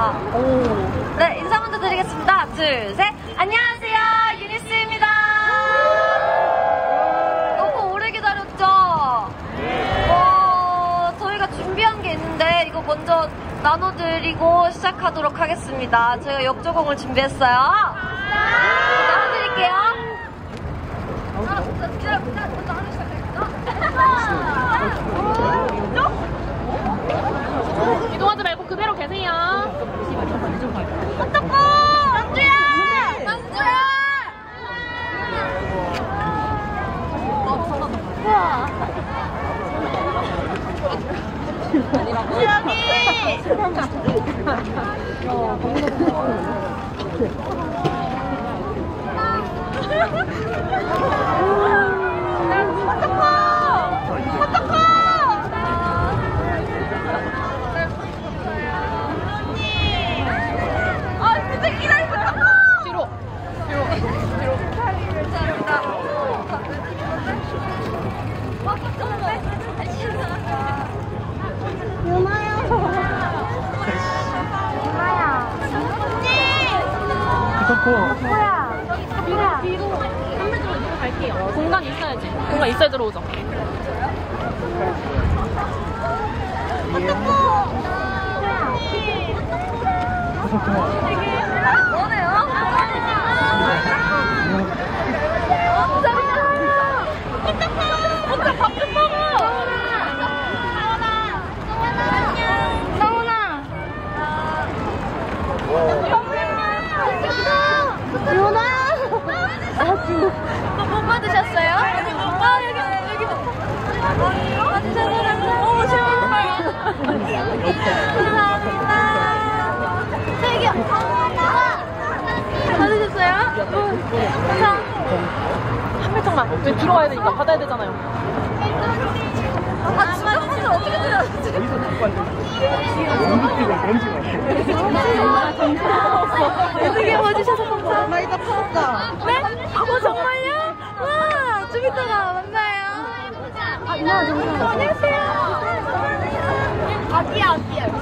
있습니다. 네, 인사 먼저 드리겠습니다. 둘, 셋. 안녕하세요, 유니스입니다. 너무 오래 기다렸죠? 저희가 준비한 게 있는데 이거 먼저 나눠드리고 시작하도록 하겠습니다. 저희가 역조공을 준비했어요. 나눠드릴게요. 이동하지 말고 그대로 계세요. 어떡해! 만주야! 만주야! 뒤로 3m로 갈게요. 공간 있어야지. 공간 있어야 들어오죠. 못 받으셨어요? 받으셨어요? 한 발짝만. 왜 뒤로 와야 되니까 받아야 되잖아요. 아, 진짜 혼자 어떻게 들었지? 어떻게 봐주셔서 감사합니다. 나 이따 파먹자. 네? 정말요? 와, 좀 이따가 만나요. 안녕하세요. 아기야.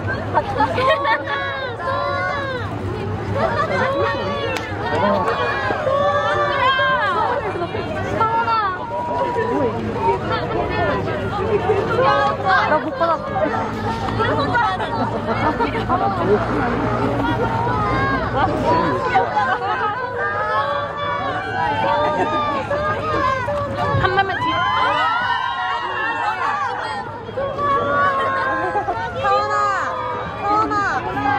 나 못 받았어. 그래서 봐야 되나? 한 발만 뒤로. 서원아.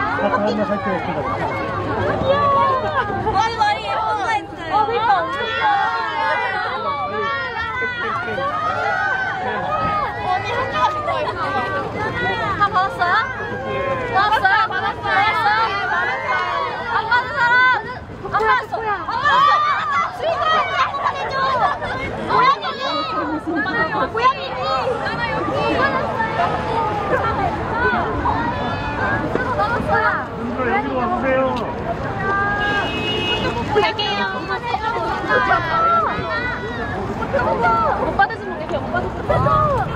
머리 예뻐가 했어요. 그러니까 언니 한주가 듣고 있어요. 다 받았어요? 받았어요? 안 받은 사람? 안 받았어. 고양이! 나나 여기! 여기로 와주세요. 갈게요. 못 받으시면 되게 못 받으시면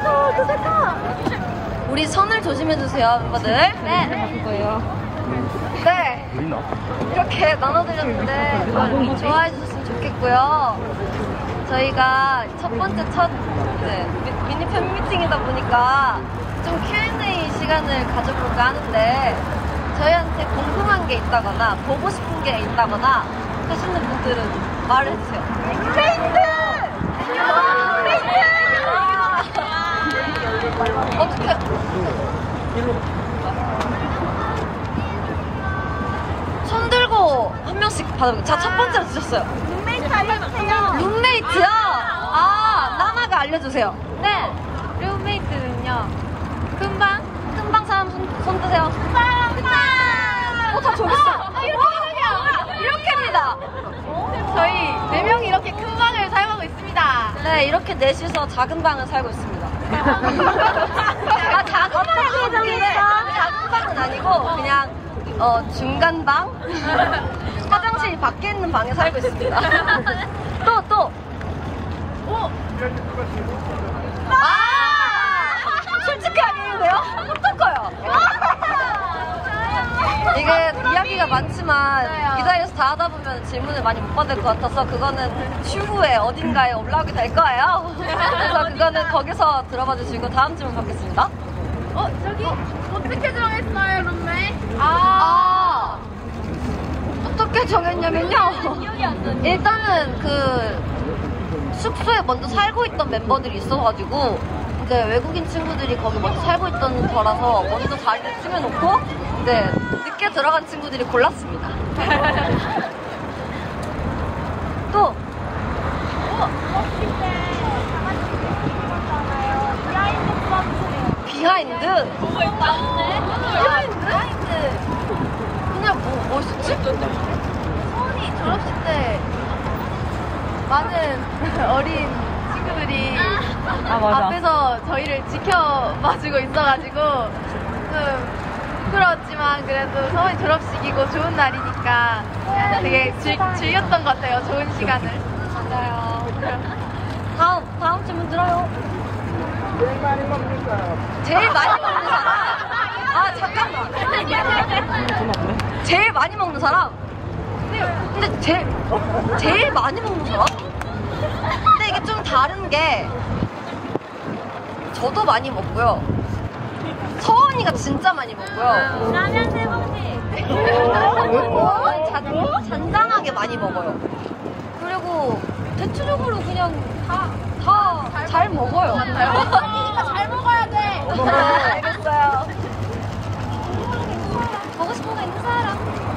우리 선을 조심해주세요, 멤버들. 네. 네. 이렇게 나눠드렸는데 좋아해주셨으면 좋겠고요. 저희가 첫 번째 미니 팬미팅이다 보니까 좀 Q&A 시간을 가져볼까 하는데 저희한테 궁금한 게 있다거나 보고 싶은 게 있다거나 하시는 분들은 말을 해주세요. 페인트! 어떻게? 손 들고 한 명씩 받아볼게요. 자, 첫 번째로 주셨어요. 룸메이트 알려주세요. 룸메이트요? 아, 나나가 알려주세요. 네. 룸메이트는요. 큰방 사람 손 드세요. 다 저기 있어. 이렇게입니다. 저희 4명이 이렇게 큰 방을 사용하고 있습니다. 네, 이렇게 넷이서 작은 방을 살고 있습니다. 아, 작은 방은 아니고 그냥 중간 방? 화장실 밖에 있는 방에 살고 있습니다. 또. 솔직하게 해도 돼요? 어떡해요? 이게 이야기가 많지만 이 자리에서 다 하다 보면 질문을 많이 못 받을 것 같아서 그거는 추후에 어딘가에 올라오게 될 거예요. 그래서 그거는 거기서 들어봐 주시고 다음 질문 받겠습니다. 저기 어떻게 정했어요, 룸메? 어떻게 정했냐면요. 일단은 그 숙소에 먼저 살고 있던 멤버들이 있어가지고 이제 외국인 친구들이 거기 먼저 살고 있던 거라서 먼저 자리를 찍어놓고 이제 늦게 들어간 친구들이 골랐습니다. 또 비하인드? 그냥 뭐 있었지? 서원이 졸업식 때 많은 어린 친구들이 앞에서 저희를 지켜봐주고 있어가지고 좀 부끄러웠지만 그래도 서원이 졸업식이고 좋은 날이니까 되게 즐겼던 것 같아요. 좋은 시간을. 맞아요. 다음 질문 들어요. 제일 많이 먹는 사람. 제일 많이 먹는 사람? 아, 잠깐만. 제일 많이 먹는 사람? 근데 제일 많이 먹는 사람? 근데 이게 좀 다른 게 저도 많이 먹고요. 서원이가 진짜 많이 먹고요. 라면 3봉지. 잔잔하게 많이 먹어요. 그리고 대체적으로 그냥 다 잘 먹어요. 그러니까 잘 먹어야 돼. 알겠어요. 먹고 싶은 거 있는 사람?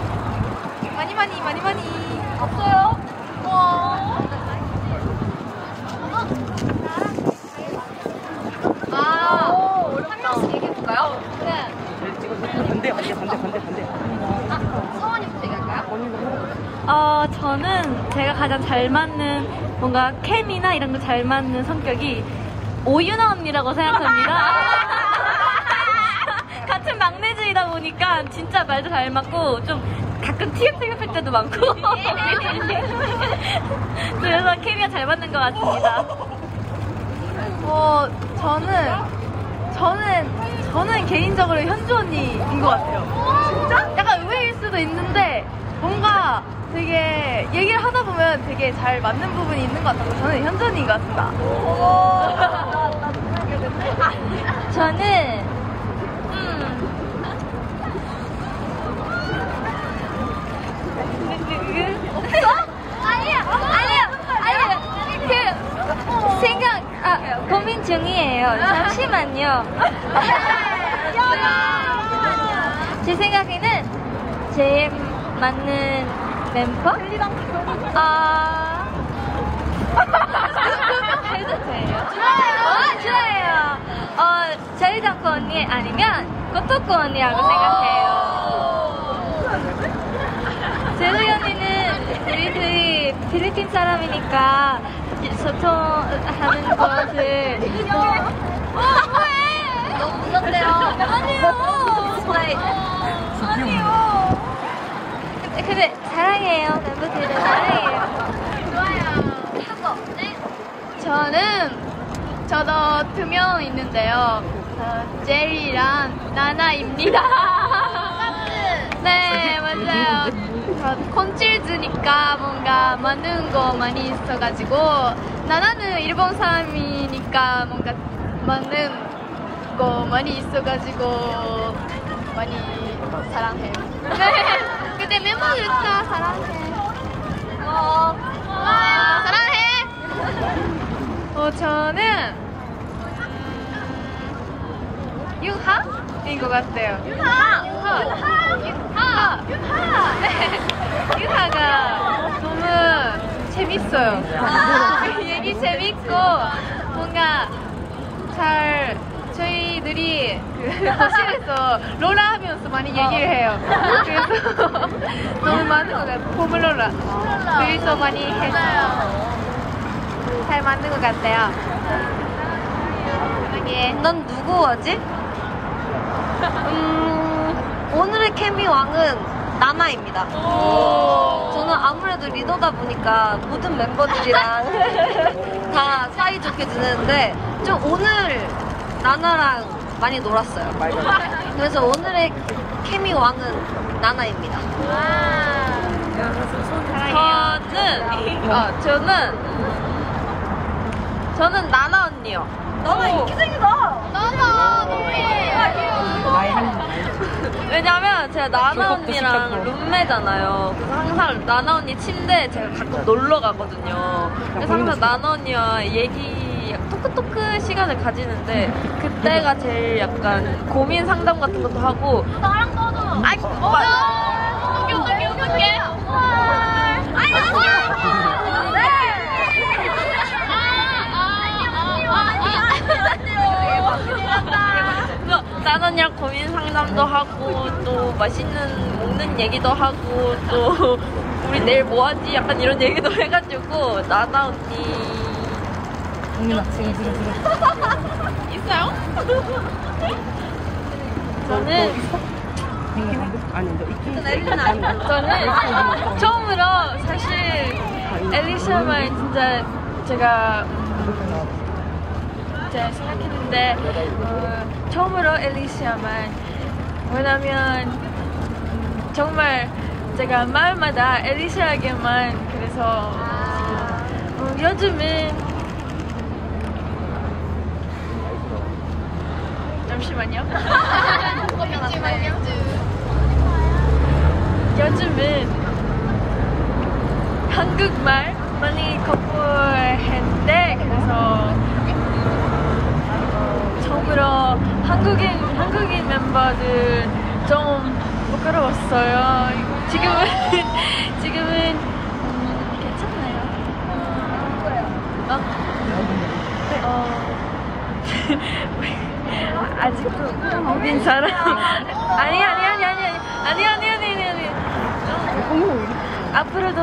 많이. 없어요? 한 명씩 얘기해볼까요? 네. 반대. 서원이부터 얘기할까요? 저는 제가 가장 잘 맞는 뭔가 케미나 이런 거 잘 맞는 성격이 오유나 언니라고 생각합니다. 같은 막내주이다 보니까 진짜 말도 잘 맞고 좀 가끔 티격태격할 때도 많고 그래서 케미가 잘 맞는 것 같습니다. 저는 개인적으로 현주 언니인 것 같아요. 진짜? 약간 의외일 수도 있는데 뭔가 되게 얘기를 하다 보면 되게 잘 맞는 부분이 있는 것 같아서 저는 현주 언니인 것 같습니다. 저는 아니요. 고민 중이에요. 잠시만요. 제 생각에는 제일 맞는 멤버? 해도 돼요? 좋아요. 제이장코 언니 아니면 고토코 언니라고 생각해요. 제이 언니는 우리 둘이 필리핀 사람이니까 소통하는 것을 너무 무섭대요. 아니요. 근데 사랑해요. 멤버들을 사랑해요. 저도 2명 있는데요. 제리랑 나나입니다. 네, 맞아요. 콘칠즈니까 뭔가 맞는 거 많이 있어가지고 나나는 일본 사람이니까 뭔가 맞는 거 많이 있어가지고 많이 사랑해요. 네. 근데 멤버들 다 사랑해. 사랑해. 저는 유하인 것 같아요. 유하. 네. 유하가 너무 재밌어요. 얘기 재밌고 뭔가 잘 저희들이 거실에서 롤라 하면서 많이 얘기를 해요. 그래서 너무 많은 것 같아요. 폼롤라. 둘이서 많이 해서 잘 맞는 것 같아요. 넌 누구 하지? 오늘의 케미 왕은 나나입니다. 저는 아무래도 리더다 보니까 모든 멤버들이랑 다 사이좋게 지내는데 좀 오늘 나나랑 많이 놀았어요. 그래서 오늘의 케미 왕은 나나입니다. 저는 나나 언니요. 나나 인기쟁이다. 나나 왜냐면 제가 나나 언니랑 룸메잖아요. 그래서 항상 나나 언니 침대에 제가 가끔 놀러 가거든요. 그래서 항상 나나 언니와 얘기, 토크 시간을 가지는데 그때가 제일 약간 고민 상담 같은 것도 하고. 나랑 너도. 아이, 어떡해. 나나 언니랑 고민 상담도 하고 또 맛있는 먹는 얘기도 하고 또 우리 내일 뭐 하지? 약간 이런 얘기도 해가지고 나나 언니 있어요? 저는 처음으로 사실 엘리샤만 진짜 제가 생각했는데 처음으로 엘리샤만 왜냐면 정말 제가 마을마다 엘리샤에게만 그래서 요즘은 잠시만요. 요즘은 한국말 많이 공부했는데 그래서 처음으로 한국인 멤버들 좀 부끄러웠어요. 지금은 괜찮아요. 아직도 모르는 사람 아니. 앞으로도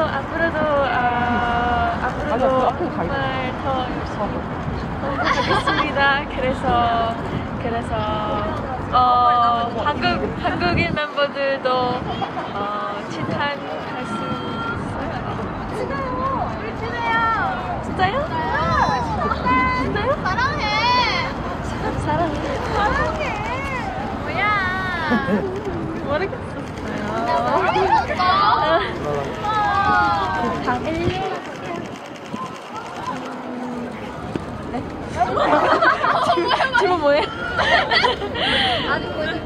정말 더 열심히 하겠습니다. 그래서 한국인 멤버들도 칭찬할 수 있어요. 우리 친해요. 진짜요? 진짜요? 사랑해. 뭐야. 모르겠어요. 다음 1년. 질문 뭐예요? 아직 뭐지?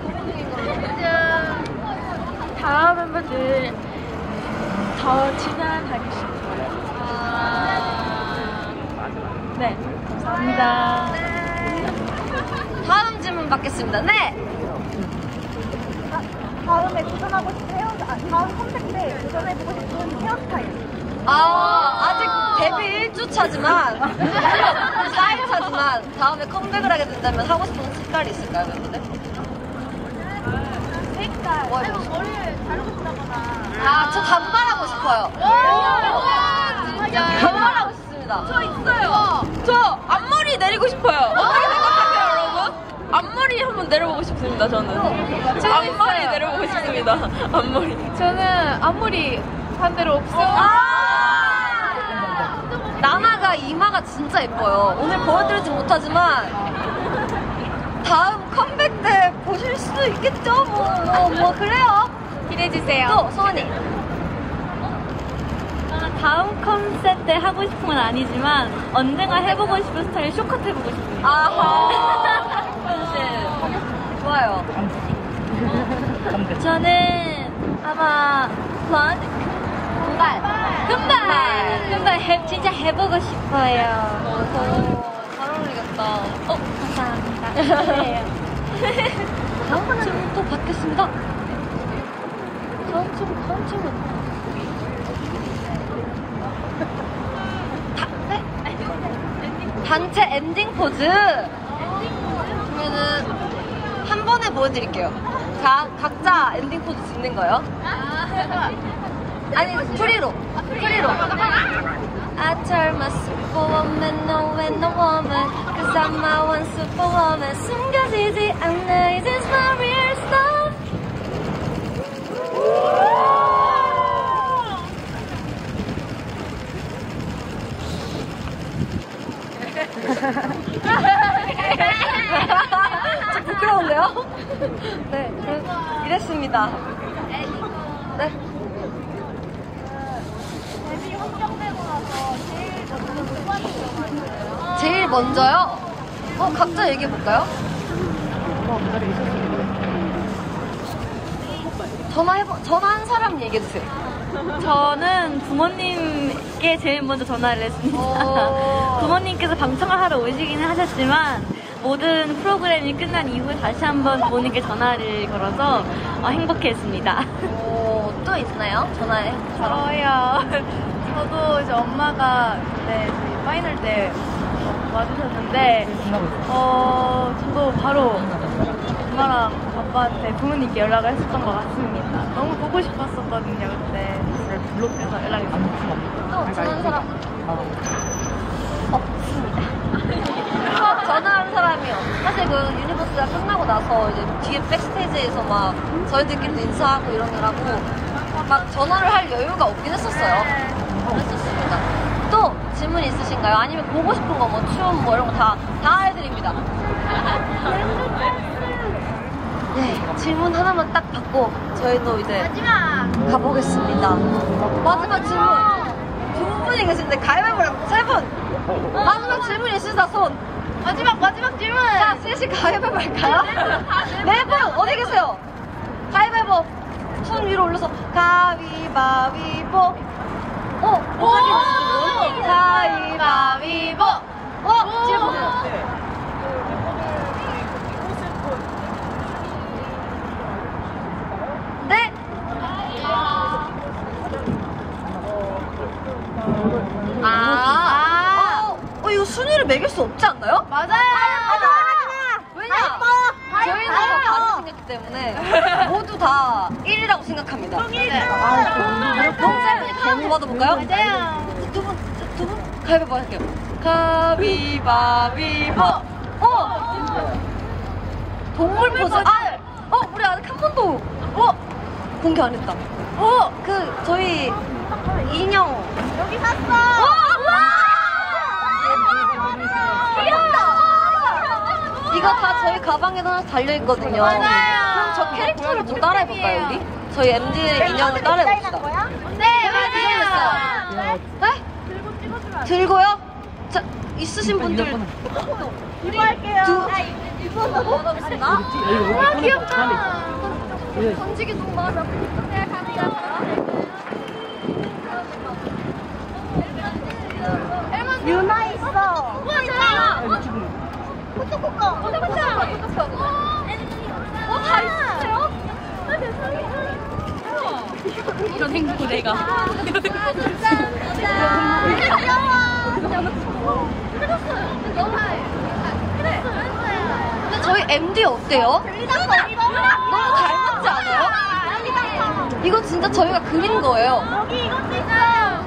다음 멤버들 더 친하게 싶어요. 네, 감사합니다. 다음 질문 받겠습니다. 네. 다음에 도전하고 싶은 다음 컴백 때 도전해보고 싶은 헤어스타일. 아직 데뷔 1주 차지만, 4일 차지만, 다음에 컴백을 하게 된다면 하고 싶은 색깔이 있을까요, 멤버들? 색깔. 뭐 아니면 머리를 자르고 싶다거나. 저 단발하고 싶어요. 진짜. 단발하고 싶습니다. 저 있어요. 저 앞머리 내리고 싶어요. 어떻게 생각하세요, 여러분? 앞머리 한번 내려보고 싶습니다, 저는. 앞머리 내려보고 싶습니다. 앞머리. 저는 앞머리 반대로 없어요. 나나가 이마가 진짜 예뻐요. 오늘 보여드리진 못하지만 다음 컴백 때 보실 수도 있겠죠? 뭐 그래요. 기대해주세요. 또 소은이. 다음 컨셉 때 하고 싶은 건 아니지만 언젠가 해보고 싶은 스타일 쇼컷 해보고 싶어요. 아하. 좋아요. 저는 아마 금발 진짜 해보고 싶어요. 잘 어울리겠다. 감사합니다. 다음 질문 또 받겠습니다. 다음 질문. 단체 엔딩 포즈. 그러면은 한 번에 보여드릴게요. 자, 각자 엔딩 포즈 짓는 거요. 아니, 프리로. I turn my superwoman, no and no woman, cause I'm my one superwoman. 숨겨지지 않아, this is my real stuff. 좀 부끄러운데요? 네, 이랬습니다. 네. 데뷔 확정되고 나서 제일 먼저 누구한테 전화했어요? 제일 먼저요? 각자 얘기해볼까요? 전화한 사람 얘기해주세요. 저는 부모님께 제일 먼저 전화를 했습니다. 부모님께서 방청을 하러 오시기는 하셨지만 모든 프로그램이 끝난 이후에 다시 한번 부모님께 전화를 걸어서 행복했습니다. 또 있나요? 전화해. 저요. 저도 이제 엄마가 그때 저희 파이널 때 와주셨는데, 저도 바로 엄마랑 아빠한테 부모님께 연락을 했었던 것 같습니다. 너무 보고 싶었었거든요, 그때. 그래서 연락했습니다. 또 전화한 사람 없습니다. 전화한 사람이요. 사실 그 유니버스가 끝나고 나서 이제 뒤에 백스테이지에서 막 저희들끼리도 인사하고 이러느라고 막 전화를 할 여유가 없긴 했었어요. 했었습니다. 또 질문 있으신가요? 아니면 보고 싶은 거 뭐 춤 뭐 이런 거 다 해드립니다. 네, 질문 하나만 딱 받고 저희도 이제 가보겠습니다. 마지막 질문. 두 분이 계신데 가위바위보랑 세 분. 마지막 질문 있으시다 손. 마지막 질문! 자, 셋이 가위바위보 할까요? 네 분 어디 계세요? 가위바위보. 손 위로 올려서 가위바위보. 가위바위보. 지금 네. 이거 순위를 매길 수 없지 않나요? 맞아요! 왜냐? 저희는 다 다르게 생겼기 때문에 모두 다 1이라고 생각합니다. 한번 받아볼까요? 맞아요. 두 분 가위바위보 할게요. 가위바위보. 동물 포즈. 우리 아직 한 번도 공개 안 했다. 저희 인형 여기 샀어! 이거 다 저희 가방에도 하나씩 달려있거든요. 맞아요. 그럼 저 캐릭터를 좀 따라해볼까요, 우리? 저희 MD 인형을 따라해봅시다. 네, 맞아요. 네? 들고요? 자, 있으신 분들. 이거 할게요. 와, 귀엽다. 던지기 너무 많아. 유나 있어. 우와, 포토코코. 다 있으세요? 이런 행복을 내가. 근데 저희 MD 어때요? 너무 닮았지 않아요? 이거 진짜 저희가 그린 거예요. 여기 이것도 있어요.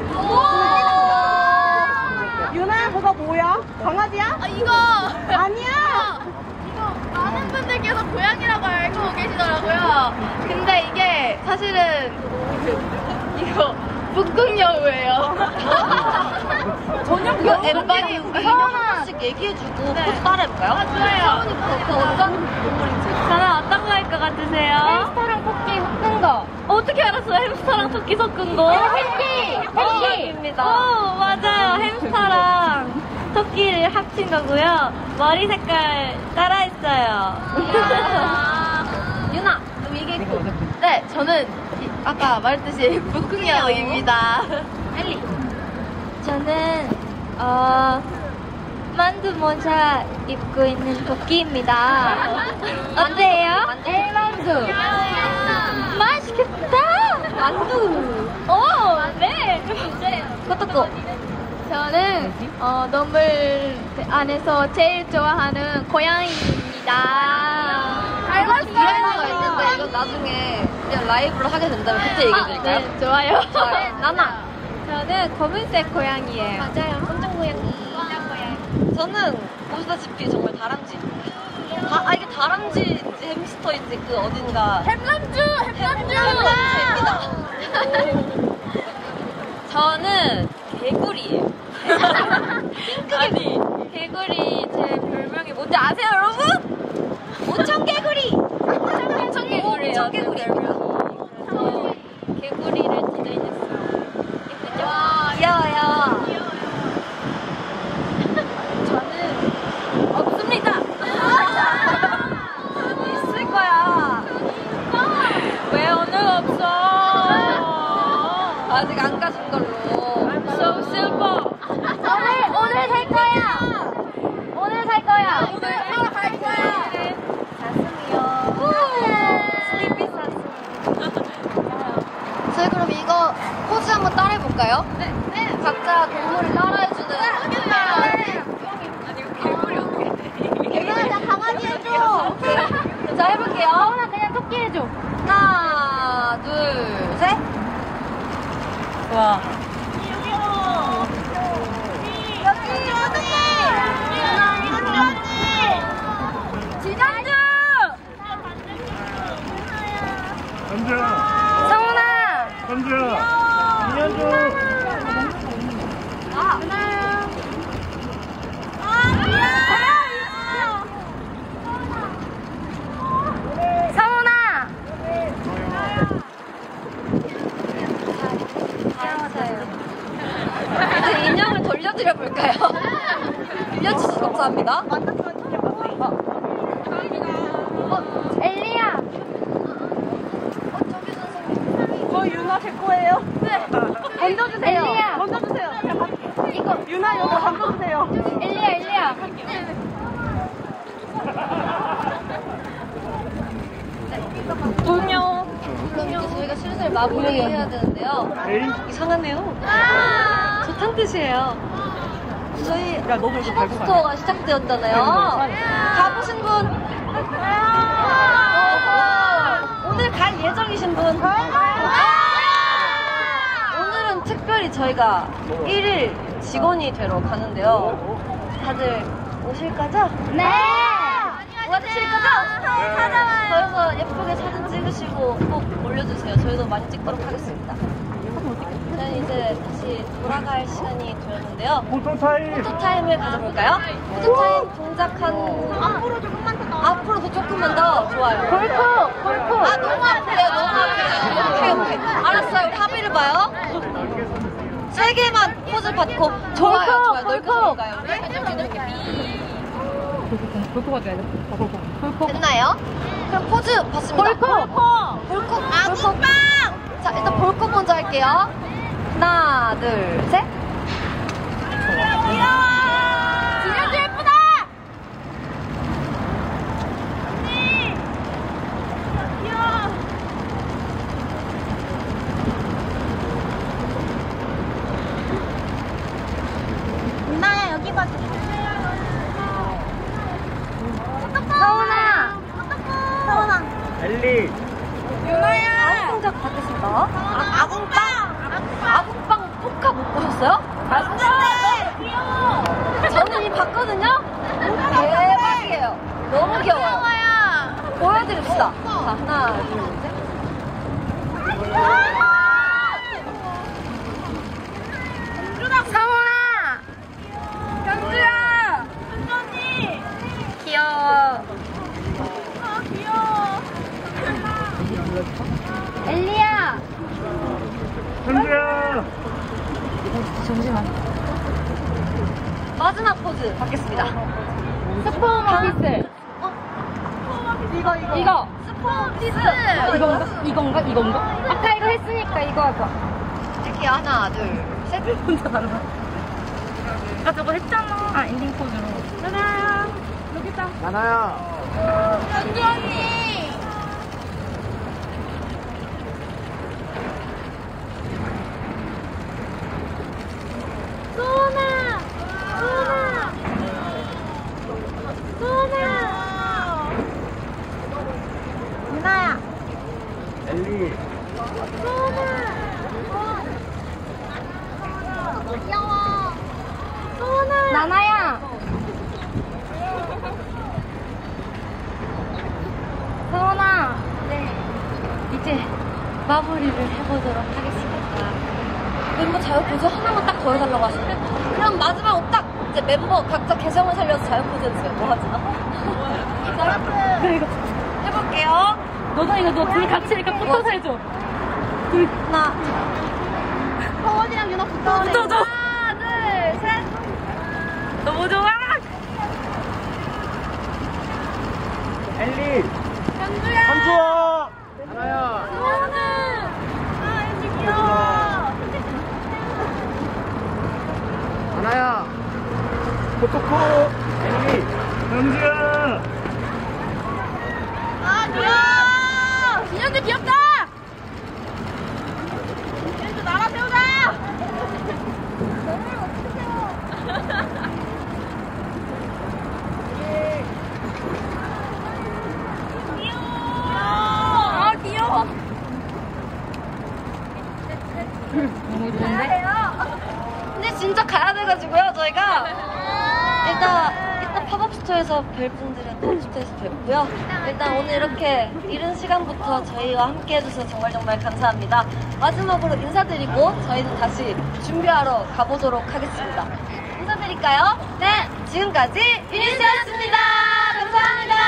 유나야, 뭐가 뭐야? 강아지야? 이거. 아니야. 이거 많은 분들께서 고양이라고 알고 계시더라고요. 근데 이게 사실은 이거 북극여우예요. 이거 엠빵이 우리 인형 하나씩 얘기해주고 포즈 따라해볼까요? 좋아요. 그 어떤 동물인지. 저는 어떤 거 할 것 같으세요? 햄스터랑 토끼 섞은 거. 어떻게 알았어요? 햄스터랑 토끼 섞은 거? 토끼입니다. 맞아요. 햄스터랑 토끼를 합친 거고요. 머리 색깔 따라했어요. 유나, 좀 얘기해줘. 네, 저는 아까 말했듯이 북극여우입니다. 빨리. 저는 만두 모자 입고 있는 토끼입니다. 어때요? 만두. 맛있겠다. 만두. 네. 코토코. 저는 동물 안에서 제일 좋아하는 고양이입니다. 이것도 디레마가 있는데 이건 나중에 그냥 라이브로 하게 된다면 그때 얘기해드릴까요? 네, 좋아요. 좋아요. 나나. 저는 검은색 고양이에요. 맞아요. 검정 고양이. 저는 보시다시피 정말 다람쥐. 이게 다람쥐인지 햄스터인지 그 어딘가. 햄남주입니다. 저는 개구리예요. 아니. 개구리 제 별명이 뭔지 아세요, 여러분? 오천개구리. 오천개구리예요. 오천개구리. 개구리를 디자인했어요. 예쁘죠? 귀여워요. 저는 없습니다. 있을 거야. 왜 오늘 없어? 아직 안 가신 걸로. I'm so simple. 오늘 살 거야. 오늘 살 거야. 오늘 하러 갈 거야. 사슴이요. 슬리피 사슴. 저희 그럼 이거 포즈 한번 따라해볼까요? 네. 각자 동물을 따라해주는. 개구리 강아지 해줘. 자, 해볼게요. 하나 그냥 토끼 해줘. 하나, 둘, 셋. 와. 지난주 현주야, 성훈아. 현주야, 이현주. 성훈아. 이제 인형을 돌려드려 볼까요? 빌려주셔서 감사합니다. 엘리야. 저기 선생님. 유나 제 거예요. 네. 던져주세요. 엘리야. 던져주세요. 이거 유나 이거 던져주세요. 엘리야. 동요. 그럼 이제 저희가 슬슬 마무리해야 되는데요. 에이, 이상하네요. 좋단 뜻이에요. 저희 팝업스토어가 시작되었잖아요. 가보신 분? 오늘 갈 예정이신 분? 오늘은 특별히 저희가 1일 직원이 되러 가는데요. 다들 오실 거죠? 네. 와주실 거죠? 저희서 예쁘게 사진 찍으시고 꼭 올려주세요. 저희도 많이 찍도록 하겠습니다. 저는 이제 다시 돌아갈 시간이 되었는데요. 포토타임. 포토타임을 가져볼까요? 포토타임 동작 앞으로 조금만 더 좋아요. 골프. 아 너무 아프네요. 너무 아프네요. 오케이. 알았어요. 우리 합의를 봐요. 3개만 포즈 받고 좋아요. 넓게 볼까요? 됐나요? 그럼 포즈 받습니다. 볼콕. 자, 일단 볼콕 먼저 할게요. 하나, 둘, 셋. 진현주 예쁘다. 유나야 여기 봐줘. 서원아. 엘리. 다음 동작 받겠습니다. 아궁빵 포카 못 보셨어요? 맞는데. 저는 이미 봤거든요? 대박이에요. 너무 귀여워요. 보여드립시다. 자, 하나, 둘, 셋. 서원아. 현주야! 현주언니. 귀여워. 귀여워. 엘리야! 현주야. 마지막 포즈 받겠습니다. 스포머 피스. 이거. 스포 피스! 이건가? 아까 이거 했으니까 이거 하자. 이렇게 하나, 둘, 셋. 아까 저거 했잖아. 아, 엔딩 포즈로. 유나야. 여기 있다. 나나야. 현주 언니. 소원아. 유나야. 엘리. 귀여워. 소원아. 나나야. 서원아. 네. 이제 마무리를 해보도록 하겠습니다. 멤버 자유 포즈 하나만 딱 더 해달라고 하시네. 그럼 마지막으로 딱 이제 멤버 각자 개성을 살려서 자유 포즈 해주세요. 뭐 하지 나? 해볼게요. 너도 이거 너 둘이 같이 이렇게 붙어서 해줘. 하나. 서원이랑 유나 붙어줘. 붙어줘. 하나, 둘, 셋. 너무 좋아. 엘리 현주야. 한주아 하나야 아, 현주 귀여워. 하나야 코코코 엘리 현주야 아, 귀여워. 진현주 귀엽다. 현주 나라 세우자. 아, 귀여워. 근데 진짜 가야 돼가지고요, 저희가. 일단 팝업 스토어에서 뵐 분들은 팝업 스토어에서 뵙고요. 일단 오늘 이렇게 이른 시간부터 저희와 함께 해주셔서 정말 정말 감사합니다. 마지막으로 인사드리고 저희는 다시 준비하러 가보도록 하겠습니다. 인사드릴까요? 네, 지금까지 유니스였습니다. 감사합니다.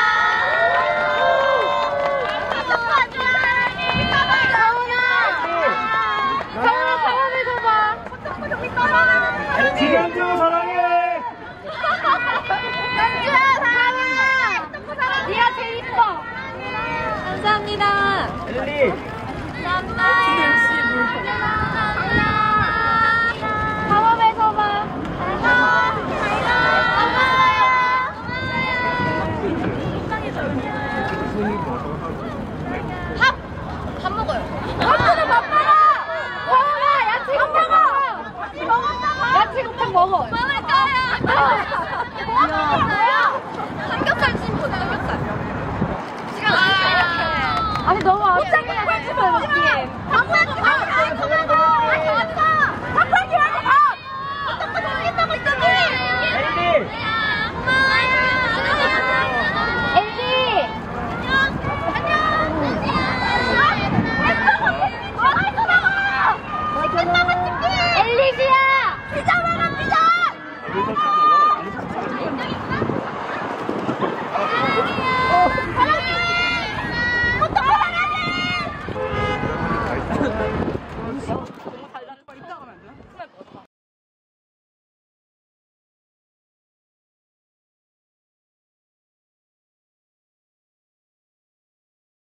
지현주 사랑해 현주야, 사랑해. 니가 제일 이뻐. 감사합니다. 엘리 감사합니다.